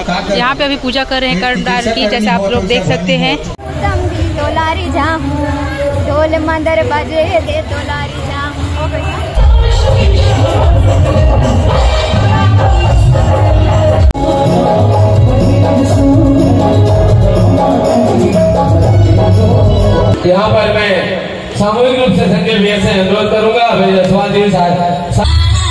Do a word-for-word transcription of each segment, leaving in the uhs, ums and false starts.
यहाँ पे अभी पूजा कर रहे हैं कर्मदार की, जैसे आप लोग देख सकते हैं। तोलारी जामू ढोल मंदर बजे दे तोलारी जामू। यहाँ पर मैं सामूहिक रूप से संजय भैया से अनुरोध करूंगा। स्वाधीन साथ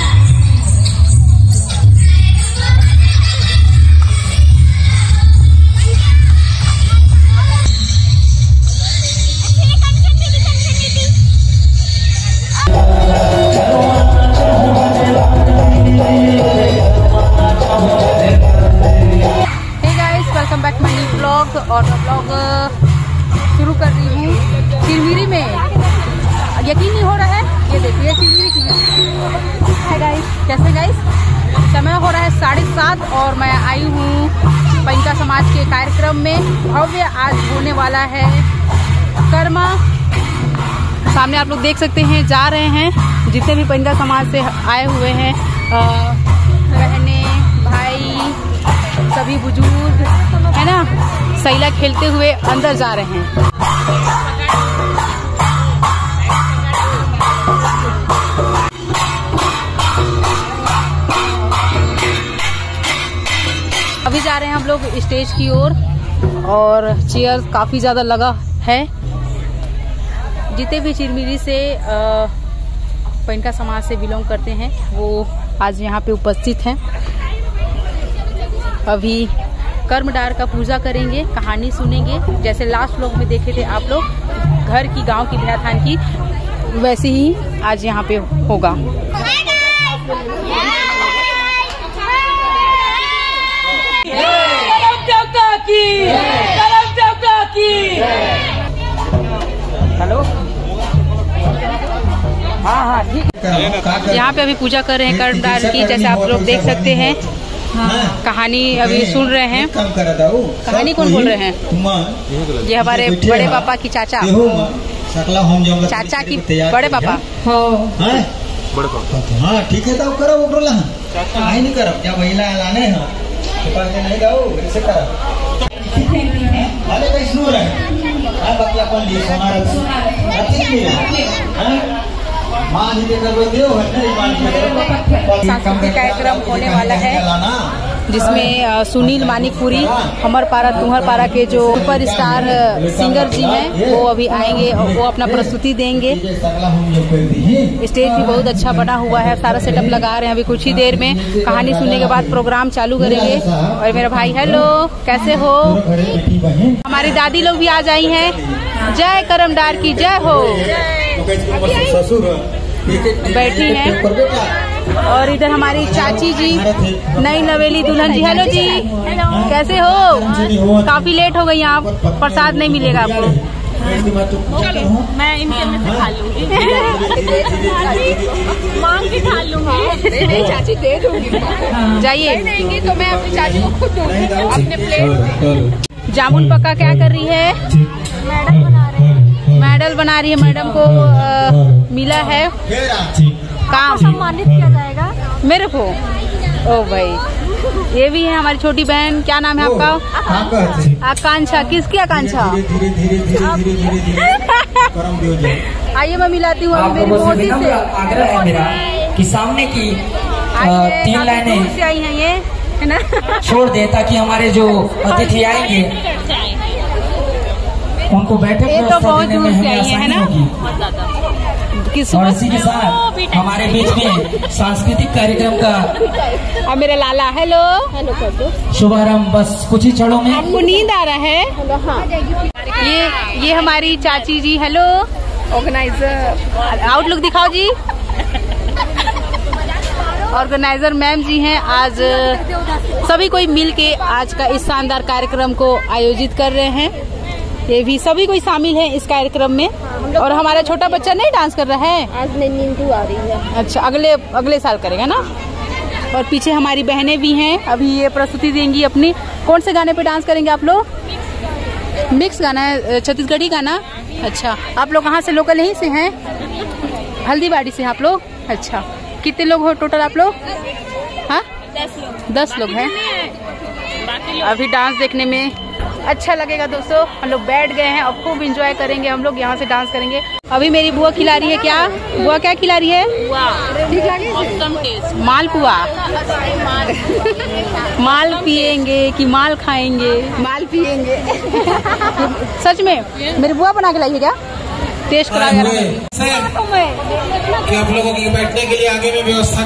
और ब्लॉग शुरू कर रही हूँ चिरमिरी में। यकीन नहीं हो रहा है, ये देखिए चिरमिरी की है गाइस। कैसे गाइस, समय हो रहा है साढ़े सात और मैं आई हूँ पैंका समाज के कार्यक्रम में। भव्य आज होने वाला है कर्मा। सामने आप लोग देख सकते हैं, जा रहे हैं जितने भी पैंका समाज से आए हुए हैं, बहने भाई सभी बुजुर्ग है ना, सैला खेलते हुए अंदर जा रहे हैं। अभी जा रहे हैं हम लोग स्टेज की ओर और, और चेयर काफी ज्यादा लगा है। जितने भी चिरमिरी से पैंका समाज से बिलोंग करते हैं वो आज यहाँ पे उपस्थित हैं। अभी कर्मडार का पूजा करेंगे, कहानी सुनेंगे, जैसे लास्ट व्लॉग में देखे थे आप लोग घर की, गांव की, भैयाथान की, वैसे ही आज यहाँ पे होगा। हेलो, हाँ हाँ ठीक। यहाँ पे अभी पूजा कर रहे हैं कर्मडार की, जैसे आप लोग देख सकते हैं। हाँ, कहानी अभी सुन रहे हैं। कहानी कौन बोल रहे हैं? ये हमारे बड़े पापा की चाचा, चाचा की बड़े पापा। बड़े पापा हाँ ठीक है, तो करो वो बोला नहीं नहीं करो, जब महिला लाने हैं नहीं जाओ ऐसे करो। अरे कैसे हो रहा है? हां बकला कौन लिए सोना सांस्कृतिक कार्यक्रम होने वाला है, जिसमें सुनील मानिकपुरी, हमर पारा तुहर पारा के जो सुपर स्टार सिंगर जी हैं वो अभी आएंगे और वो अपना प्रस्तुति देंगे। स्टेज भी बहुत अच्छा बना हुआ है, सारा सेटअप लगा रहे हैं। अभी कुछ ही देर में कहानी सुनने के बाद प्रोग्राम चालू करेंगे। और मेरा भाई, हेलो कैसे हो? हमारी दादी लोग भी आज आई हैं। जय कर्मडार की जय हो। बैठी हैं। और इधर हमारी चाची जी, नई नवेली दुल्हन जी। हेलो जी, कैसे हो? काफी लेट हो गई आप, प्रसाद नहीं मिलेगा आपको। मैं इनके में से खा लूंगी, मांग के खा लूंगी। चाची दे दूंगी, जाइए। देंगी तो मैं अपनी चाची को खुद दूंगी अपने प्लेट। जामुन पक्का क्या कर रही है? मैडम बना रहे हैं। मेडल बना रही है। मैडम को आ, मिला है काम, सम्मानित किया जाएगा मेरे को। ओ भाई, ये भी है हमारी छोटी बहन। क्या नाम है आपका? आकांक्षा। किसकी आकांक्षा? आइए मैं मिलाती हूँ मेरी मोदी से। आग्रह है मेरा कि सामने की तीन लाइनें आई हैं ये, है ना, छोड़ दे ताकि हमारे जो अतिथि आएंगे उनको बैठक ये तो बहुत दूर से आई है ना। और इसी के साथ हमारे बीच में सांस्कृतिक कार्यक्रम का और मेरा लाला हेलो हेलो कर दो शुभारंभ बस कुछ ही क्षणों में। आपको नींद आ रहा है? हाँ। ये ये हमारी चाची जी। हेलो ऑर्गेनाइजर, आउटलुक दिखाओ जी। ऑर्गेनाइजर मैम जी हैं। आज सभी कोई मिल के आज का इस शानदार कार्यक्रम को आयोजित कर रहे हैं। ये भी सभी कोई शामिल है इस कार्यक्रम में। और हमारा छोटा बच्चा नहीं डांस कर रहा है आज, नींद आ रही है। अच्छा, अगले अगले साल करेगा ना। और पीछे हमारी बहनें भी हैं, अभी ये प्रस्तुति देंगी अपनी। कौन से गाने पे डांस करेंगे आप लोग? मिक्स गाना है, छत्तीसगढ़ी गाना। अच्छा, आप लोग कहाँ से? लोकल यहीं से हैं, हल्दीबाड़ी से आप लोग? अच्छा, कितने लोग हो टोटल आप लोग? हाँ, दस लोग हैं। अभी डांस देखने में अच्छा लगेगा दोस्तों। हम लोग बैठ गए हैं और खूब एंजॉय करेंगे। हम लोग यहाँ से डांस करेंगे। अभी मेरी बुआ खिला रही है। क्या बुआ क्या खिला रही है? ठीक लगे मालपुआ। माल पिएंगे कि माल खाएंगे? माल पिएंगे। सच में मेरी बुआ बना के लाई है क्या? टेस्ट करा कि आप लोगों की बैठने के लिए आगे में व्यवस्था।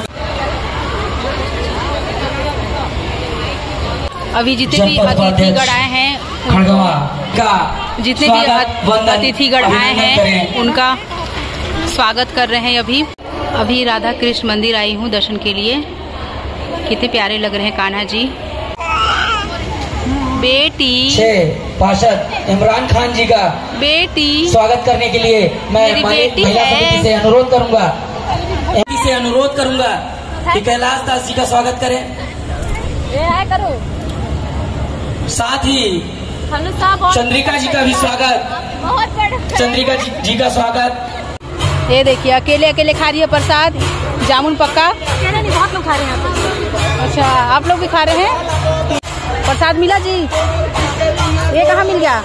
अभी जितने भी अतिथिगण आए हैं खड़गवा का जितने भी अतिथिगण आए हैं उनका स्वागत कर रहे हैं। अभी अभी राधा कृष्ण मंदिर आई हूँ दर्शन के लिए। कितने प्यारे लग रहे हैं कान्हा जी। बेटी पार्षद इमरान खान जी का बेटी स्वागत करने के लिए मैं बेटी महिला समिति से अनुरोध करूंगा से अनुरोध करूंगा कि कैलाश दास जी का स्वागत करें। करो साथ ही चंद्रिका जी का भी स्वागत। बहुत चंद्रिका जी, जी का स्वागत। ये देखिए अकेले अकेले खा रही है प्रसाद जामुन पक्का। नहीं, बहुत लोग खा रहे हैं। अच्छा आप लोग भी खा रहे हैं? प्रसाद मिला जी? ये कहाँ मिल गया?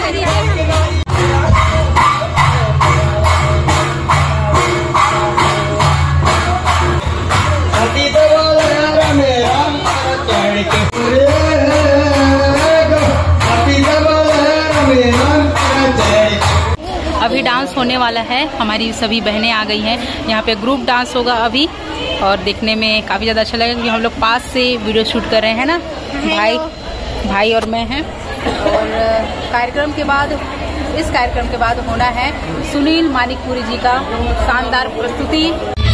अभी डांस होने वाला है। हमारी सभी बहनें आ गई हैं। यहाँ पे ग्रुप डांस होगा अभी और देखने में काफ़ी ज़्यादा अच्छा लगेगा क्योंकि हम लोग पास से वीडियो शूट कर रहे हैं ना। भाई भाई और मैं हैं। और कार्यक्रम के बाद इस कार्यक्रम के बाद होना है सुनील मानिकपुरी जी का शानदार प्रस्तुति।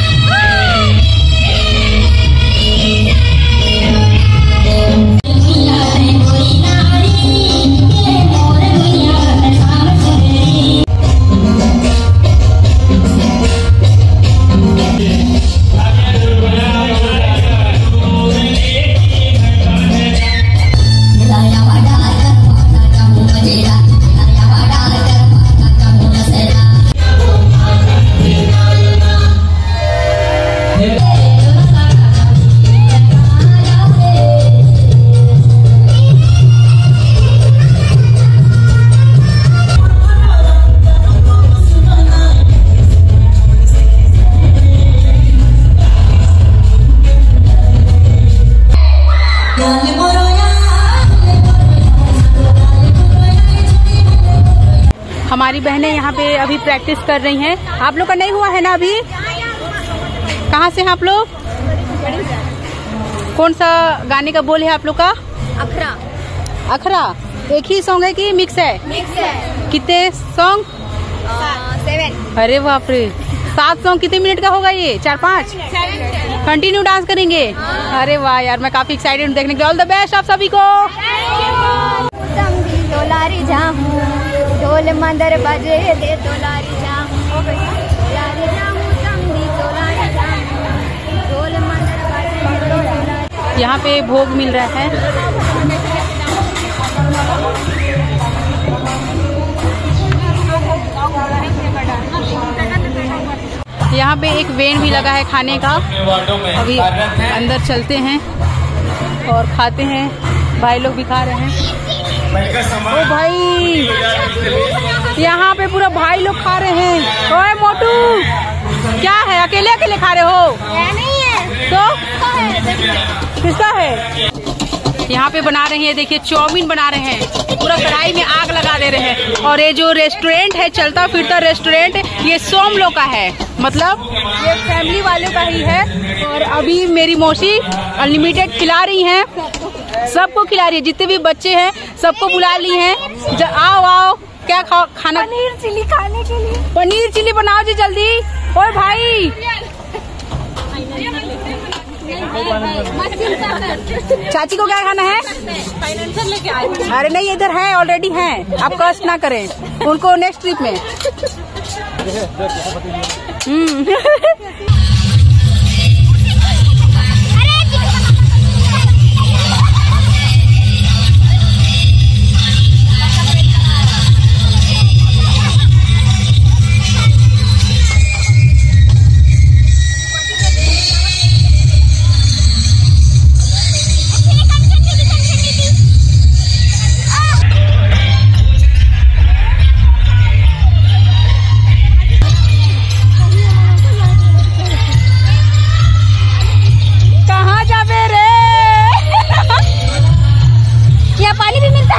हमारी बहनें यहाँ पे अभी प्रैक्टिस कर रही हैं। आप लोग का नहीं हुआ है ना अभी? कहाँ से हैं आप लोग? कौन सा गाने का बोल है आप लोग का? अखरा। अखरा एक ही सॉन्ग है कि मिक्स है? मिक्स है। कितने सॉन्ग? सेवन। अरे बाप रे, सात सॉन्ग कितने मिनट का होगा ये? चार पाँच कंटिन्यू डांस करेंगे? अरे वाह यार, मैं काफी एक्साइटेड हूँ देखने के लिए। ऑल द बेस्ट आप सभी को। तोलारी जाऊं ढोल मंदर बजे दे तोलारी जाऊं तोलारी जाऊं संगी तोलारी जाऊं ढोल मंदर बजे दे तोलारी। यहाँ पे भोग मिल रहा है। यहाँ पे एक वेन भी लगा है खाने का। अभी अंदर चलते हैं और खाते हैं। भाई लोग भी खा रहे हैं। ओ भाई, यहाँ पे पूरा भाई लोग खा रहे हैं। ओए मोटू, क्या है अकेले अकेले खा रहे हो? नहीं है तो किसका है? यहाँ पे बना रहे हैं, देखिए चाउमीन बना रहे हैं। पूरा कढ़ाई में आग लगा दे रहे हैं। और ये जो रेस्टोरेंट है, चलता फिरता रेस्टोरेंट, ये सोम लोग का है, मतलब ये फैमिली वालों का ही है। और अभी मेरी मौसी अनलिमिटेड खिला रही हैं, सबको खिला रही है। जितने भी बच्चे हैं सबको बुला ली हैं। आओ आओ, क्या खा, खाना? पनीर चिली खाने के लिए। पनीर चिली बनाओ जी जल्दी। ओए भाई, चाची को क्या खाना है? अरे नहीं, इधर है, ऑलरेडी है, आप कष्ट ना करें उनको नेक्स्ट ट्रिप में।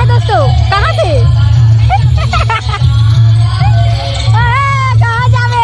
दोस्तों, कहाँ से? कहाँ जावे?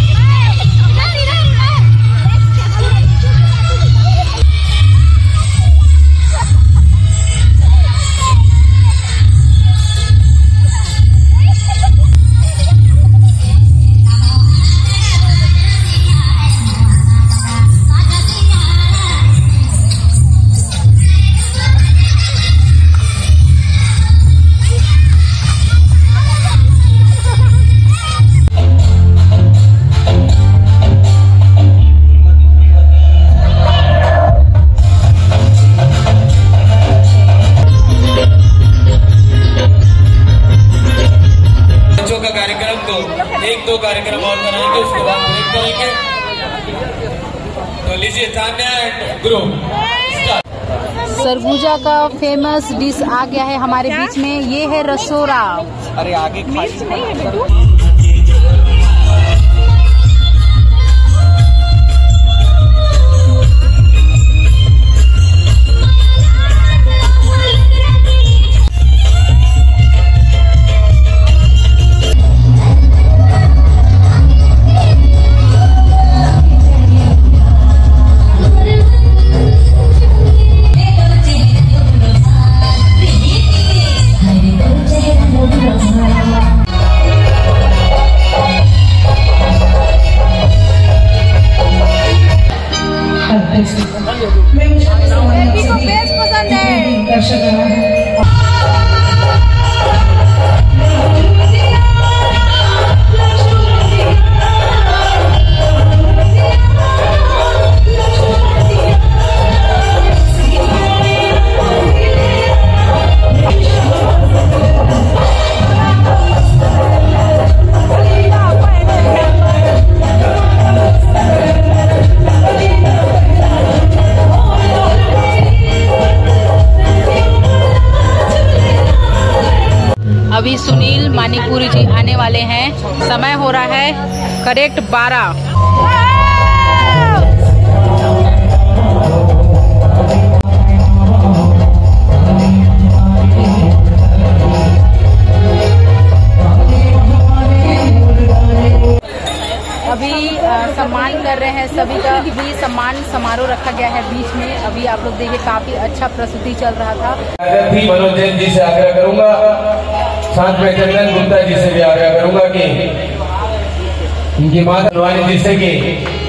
एक दो कार्यक्रम और कराएंगे, उसके बाद ब्रेक करेंगे। तो लीजिए तान्या एंड ग्रुप। सरगुजा का फेमस डिश आ गया है हमारे बीच में, ये है रसोरा। अरे आगे पसंद है। अभी सुनील मानिकपुरी जी आने वाले हैं। समय हो रहा है करेक्ट बारह। अभी सम्मान कर रहे हैं सभी का भी सम्मान समारोह रखा गया है बीच में। अभी आप लोग देखिए काफी अच्छा प्रस्तुति चल रहा था। मनोज जैन जी से आग्रह करूंगा, साथ में चंदन गुप्ता जी से भी आग्रह करूंगा कि इनकी माता नवानी जी से कि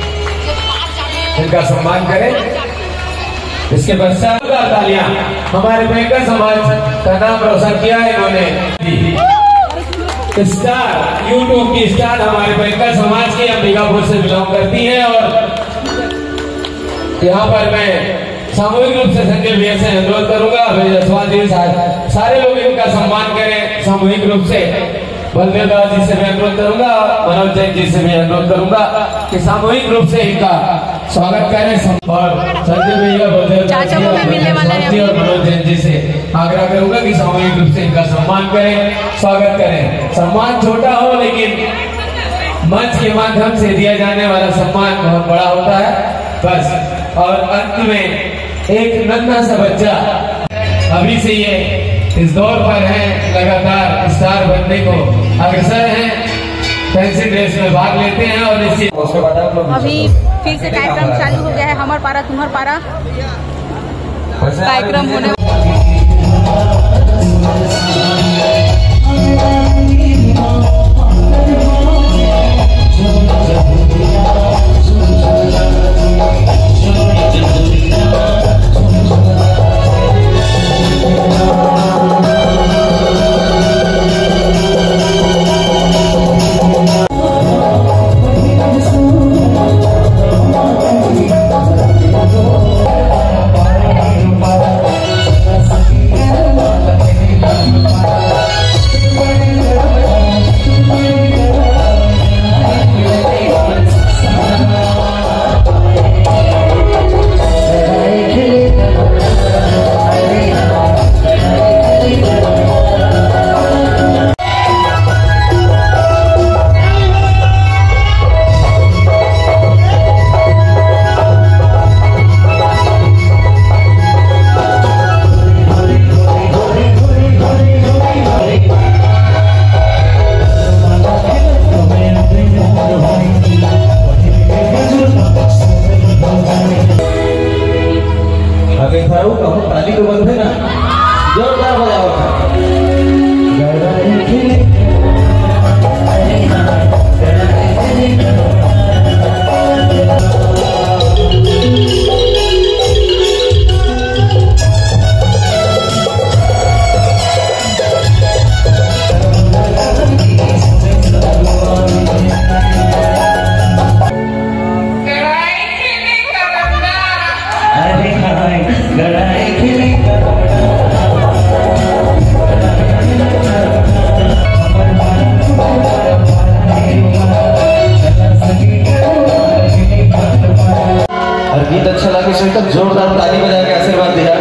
इनका सम्मान करें। इसके पश्चात तालियां हमारे बैंकर समाज का नाम रोशन किया है इन्होंने। स्टार यूट्यूब की स्टार हमारे बैंकर समाज की अंबिकापुर से बिलोंग करती है और यहाँ पर मैं सामूहिक रूप से संजय भैया से अनुरोध करूंगा, जसवाल जी सारे लोग इनका सम्मान करें सामूहिक रूप से। बलदेव दास जी से भी अनुरोध करूंगा, मनोज जैन जी से भी अनुरोध करूंगा कि सामूहिक रूप से इनका स्वागत करें। और संजय भैया, बलदेव दास जी और मनोज जैन जी से आग्रह करूंगा कि सामूहिक रूप से इनका सम्मान करें, स्वागत करें। सम्मान छोटा हो लेकिन मंच के माध्यम से दिया जाने वाला सम्मान बहुत बड़ा होता है। बस और अंत में एक नन्हा सा बच्चा अभी से ये इस दौर पर है, लगातार स्टार बनने को अग्रसर हैं, फैंसी ड्रेस में भाग लेते हैं और इसी अभी फिर से कार्यक्रम चालू हो गया है। हमार पारा तुम्हार पारा कार्यक्रम होने ताली तो बंद है ना, जोरदार बजाओ। गीत अच्छा लगे तो जोरदार ताली बजा के आशीर्वाद दिया।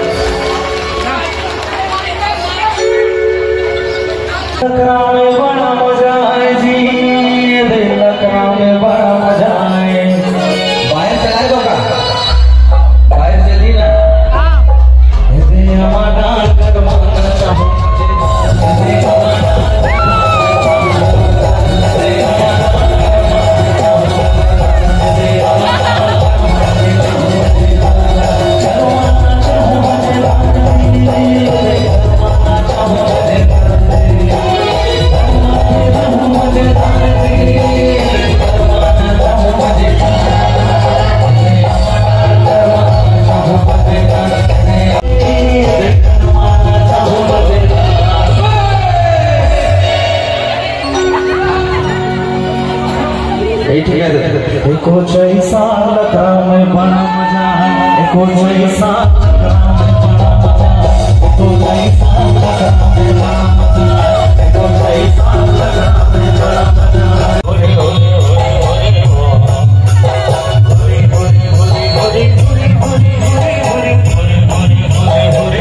लखनऊ में बड़ा मजा है जी, लखनऊ में बड़ा मजा है। बाहर चलाए बाबा, बाहर चली ना। हमारा कुछ ऐसा लगा में बड़ा मजा है, कुछ ऐसा लगा में बड़ा मजा है, कुछ ऐसा लगा में बड़ा मजा है, कुछ ऐसा लगा में बड़ा मजा है। होली होली होली होली होली होली होली होली होली होली होली होली होली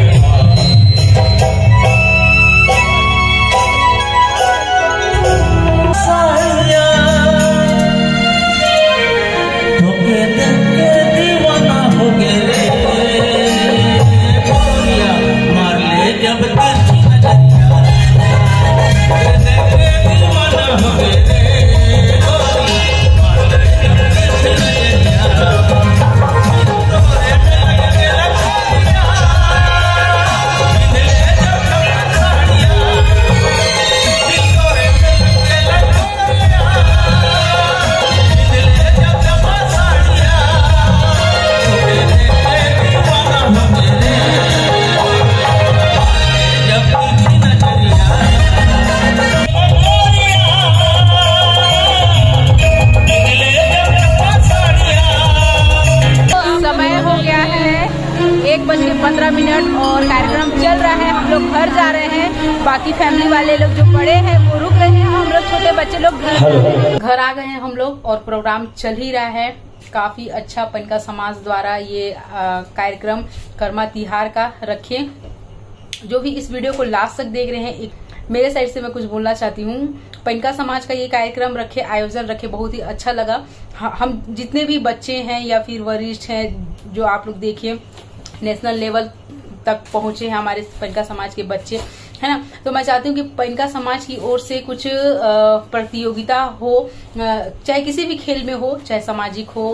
पंद्रह मिनट और कार्यक्रम चल रहा है। हम लोग घर जा रहे हैं, बाकी फैमिली वाले लोग जो बड़े हैं वो रुक रहे हैं, हम लोग छोटे बच्चे लोग घर घर आ गए हैं हम लोग, और प्रोग्राम चल ही रहा है। काफी अच्छा पनका समाज द्वारा ये कार्यक्रम कर्मा तिहार का रखे। जो भी इस वीडियो को लास्ट तक देख रहे हैं, एक मेरे साइड से मैं कुछ बोलना चाहती हूँ। पनका समाज का ये कार्यक्रम रखे, आयोजन रखे, बहुत ही अच्छा लगा। हम जितने भी बच्चे हैं या फिर वरिष्ठ हैं, जो आप लोग देखिए नेशनल लेवल तक पहुंचे हैं हमारे पनका समाज के बच्चे, है ना। तो मैं चाहती हूँ कि पनका समाज की ओर से कुछ प्रतियोगिता हो, चाहे किसी भी खेल में हो, चाहे सामाजिक हो,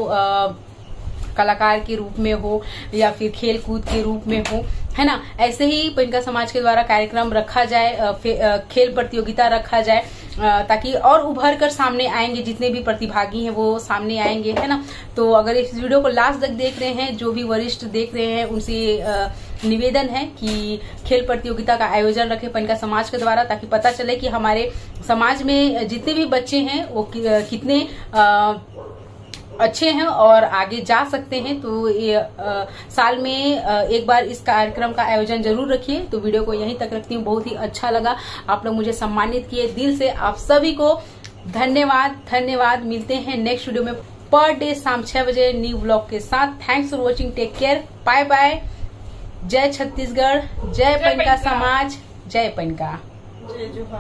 कलाकार के रूप में हो या फिर खेल कूद के रूप में हो, है ना। ऐसे ही पनका समाज के द्वारा कार्यक्रम रखा जाए, खेल प्रतियोगिता रखा जाए, ताकि और उभर कर सामने आएंगे जितने भी प्रतिभागी हैं वो सामने आएंगे, है ना। तो अगर इस वीडियो को लास्ट तक देख रहे हैं, जो भी वरिष्ठ देख रहे हैं, उनसे निवेदन है कि खेल प्रतियोगिता का आयोजन रखे पनका समाज के द्वारा, ताकि पता चले कि हमारे समाज में जितने भी बच्चे हैं वो कितने आ, अच्छे हैं और आगे जा सकते हैं। तो ये आ, साल में आ, एक बार इस कार्यक्रम का आयोजन जरूर रखिए। तो वीडियो को यहीं तक रखती हूँ, बहुत ही अच्छा लगा, आप लोग मुझे सम्मानित किए, दिल से आप सभी को धन्यवाद धन्यवाद। मिलते हैं नेक्स्ट वीडियो में पर डे शाम छह बजे न्यू ब्लॉग के साथ। Thanks for watching, take care, bye bye. जय छत्तीसगढ़, जय पनका समाज, जय पनका।